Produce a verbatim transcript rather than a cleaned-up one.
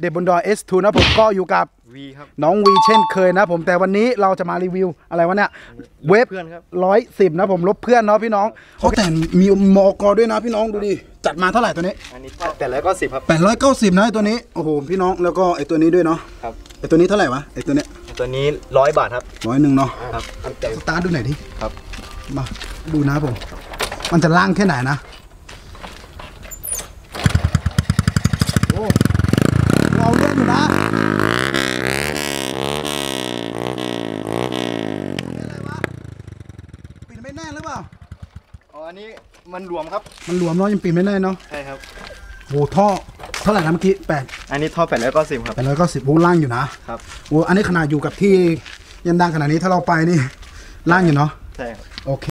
เด็กบนดอย เอส ทู นะผมก็อยู่กับวีครับน้องวีเช่นเคยนะผมแต่วันนี้เราจะมารีวิวอะไรวะเนี่ยเวฟร้อยสิบนะผมลบเพื่อนเนาะพี่น้องเขาแต่มีมอกด้วยนะพี่น้องดูดิจัดมาเท่าไหร่ตัวนี้อันนี้แปดร้อยเก้าสิบครับแปดร้อยเก้าสิบนะตัวนี้โอ้โหพี่น้องแล้วก็ไอตัวนี้ด้วยเนาะครับไอตัวนี้เท่าไหร่วะไอตัวเนี้ยตัวนี้ร้อยบาทครับร้อยหนึ่งเนาะครับสตาร์ทดูหน่อยดิครับมาดูนะผมมันจะล่างแค่ไหนนะโอ้เราเล่นอยู่นะปิดไม่แน่หรือเปล่าอ๋ออันนี้มันรวมครับมันรวมเนาะยังปิดไม่แน่เนาะใช่ครับโอ้ท่อเท่าไหร่นะเมื่อกี้แปดอันนี้ท่อแปดร้อยเก้าสิบครับแปดร้อยเก้าสิบโอ้ล่างอยู่นะครับโอ้อันนี้ขนาดอยู่กับที่ยันดังขนาดนี้ถ้าเราไปนี่ล่างอยู่เนาะใช่ครับโอเค